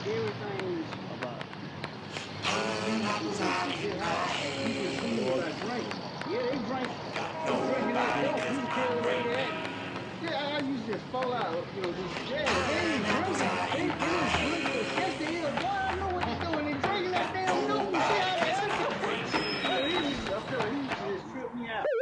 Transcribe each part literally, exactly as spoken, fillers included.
everything's about yeah, they drink. Drinking that stuff. You tell where they at. Yeah, I used to just fall out. You know, just yeah, they ain't drinking. They they drinking. Yes, they is. Boy, I know what they're doing. They drinking that damn milk. You see how they act? Yeah, he used to, I feel like he used to just trip me out.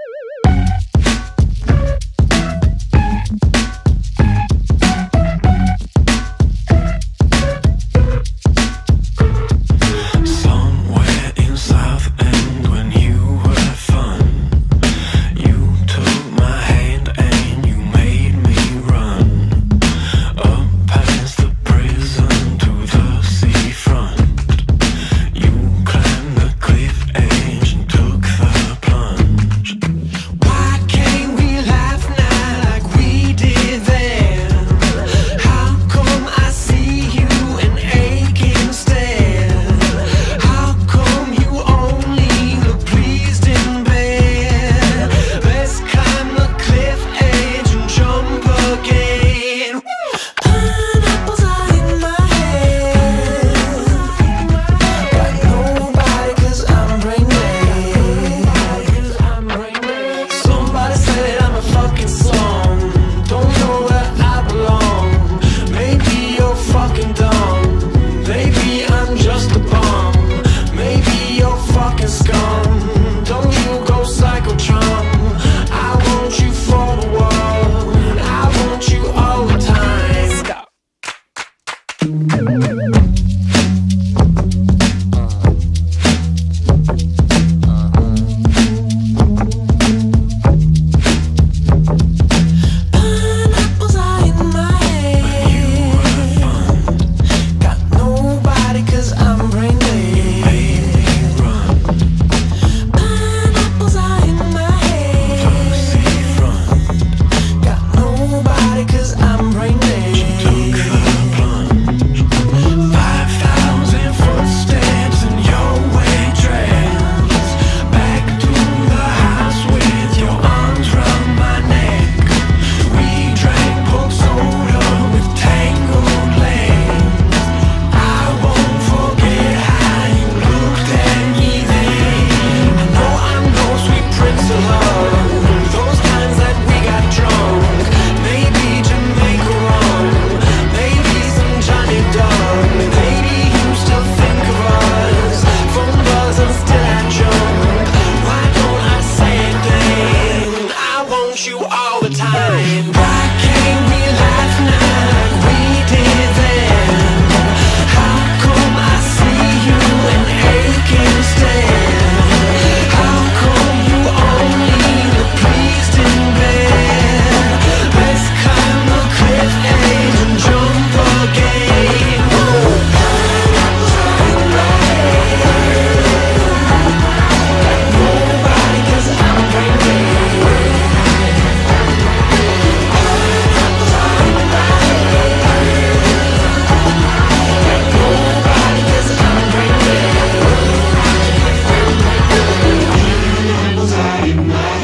In my